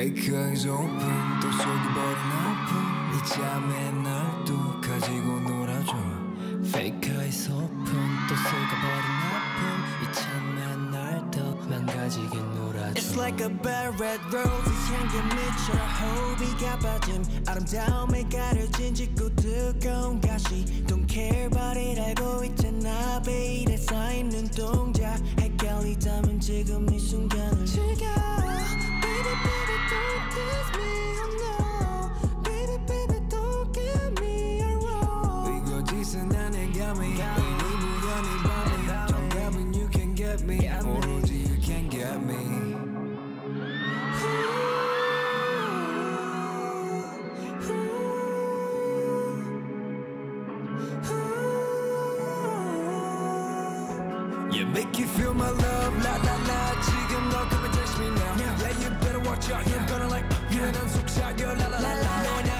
Fake eyes open 또 속여버린 아픔 이 잠에 날 또 가지고 놀아줘 Fake eyes open 또 속여버린 아픔 이 잠에 날 또 망가지게 놀아줘 It's like a bad red rose 이 향기 미쳐 호비가 빠짐 아름다움에 가려진 짙고 뜨거운 가시 Don't care about it 알고 있잖아 베일에 쌓인 눈동자 헷갈리다면 지금 이 순간을 즐겨 Baby baby don't kiss me oh no Baby baby don't give me a rose 이거짓은 안 해감이 Baby 무연히 밤이 정답은 you can get me 오로지 you can get me Yeah, make you feel my love, la la la. 지금 너 come and touch me now. Yeah, you better watch out. I'm gonna like you 난 속삭여, la la la la.